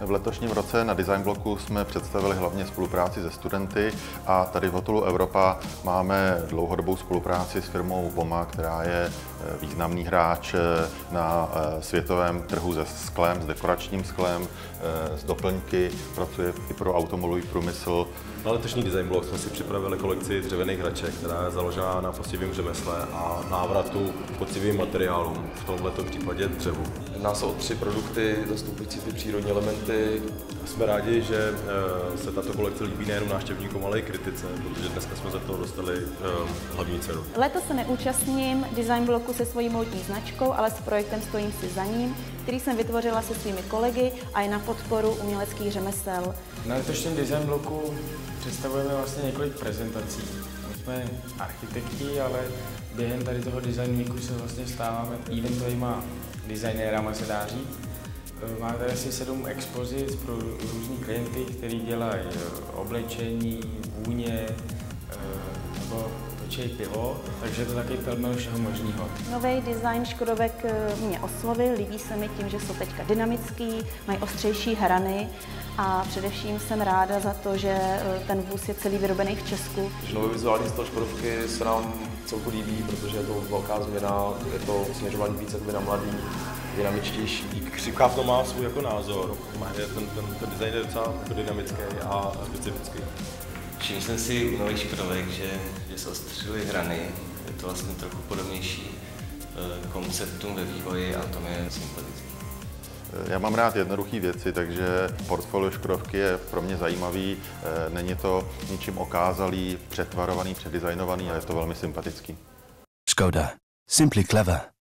V letošním roce na Design Bloku jsme představili hlavně spolupráci se studenty a tady v hotelu Evropa máme dlouhodobou spolupráci s firmou Voma, která je významný hráč na světovém trhu se sklem, s dekoračním sklem, s doplňky, pracuje i pro automobilový průmysl. Na letošní Design Block jsme si připravili kolekci dřevěných hraček, která je založená na poctivém řemesle a návratu k poctivým materiálům, v tomto případě dřevu. Jedná se o 3 produkty zastupující ty přírodní elementy. Jsme rádi, že se tato kolekce líbí nejenom návštěvníkům, ale i kritice, protože dneska jsme za to dostali hlavní cenu. Letos se neúčastním Design Bloku se svojí módní značkou, ale s projektem Stojím si za ním, který jsem vytvořila se svými kolegy a je na podporu uměleckých řemesel. Na letošním Design Bloku představujeme vlastně několik prezentací. My jsme architekti, ale během tady toho Design Weeku se vlastně stáváme eventovýma designérama, se dá říct. Máme tady asi 7 expozic pro různý klienty, kteří dělají oblečení, vůně nebo točí pivo, takže je to taky pelmel všeho možného. Nový design škodovek mě oslovil, líbí se mi tím, že jsou teďka dynamický, mají ostřejší hrany a především jsem ráda za to, že ten vůz je celý vyrobený v Česku. Nový vizuální styl škodovky se nám celku líbí, protože je to velká změna, je to směřování více na mladý, dynamičtější. Křivka v tom má svůj jako názor, ten design je docela dynamický a specifický. Všiml jsem si u nových škodovek, že se ostřily hrany, je to vlastně trochu podobnější konceptům ve vývoji a to mi je sympatický. Já mám rád jednoduché věci, takže portfolio škodovky je pro mě zajímavý, není to ničím okázalý, přetvarovaný, předizajnovaný a je to velmi sympatický. Škoda. Simply clever.